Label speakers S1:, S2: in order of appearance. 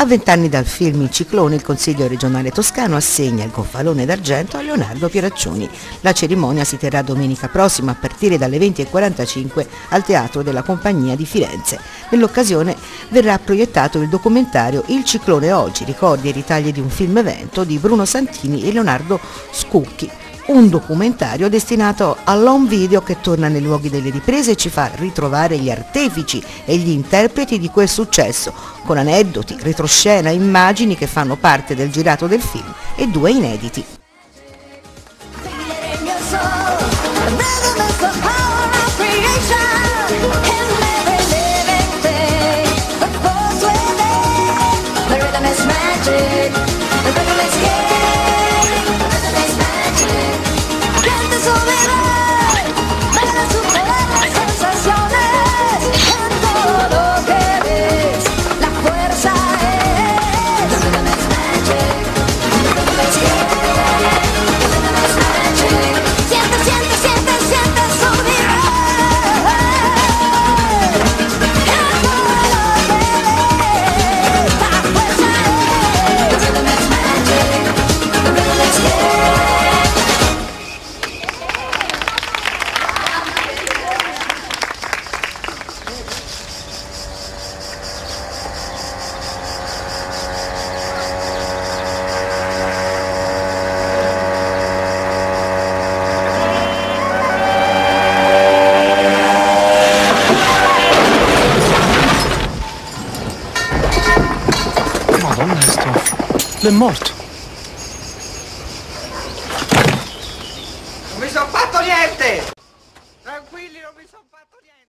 S1: A 20 anni dal film Il Ciclone, il Consiglio regionale toscano assegna il Gonfalone d'argento a Leonardo Pieraccioni. La cerimonia si terrà domenica prossima a partire dalle 20:45 al Teatro della Compagnia di Firenze. Nell'occasione verrà proiettato il documentario Il Ciclone oggi, ricordi e ritagli di un film evento di Bruno Santini e Leonardo Scucchi. Un documentario destinato all'home video che torna nei luoghi delle riprese e ci fa ritrovare gli artefici e gli interpreti di quel successo, con aneddoti, retroscena, immagini che fanno parte del girato del film e 2 inediti.
S2: Madonna, è morto.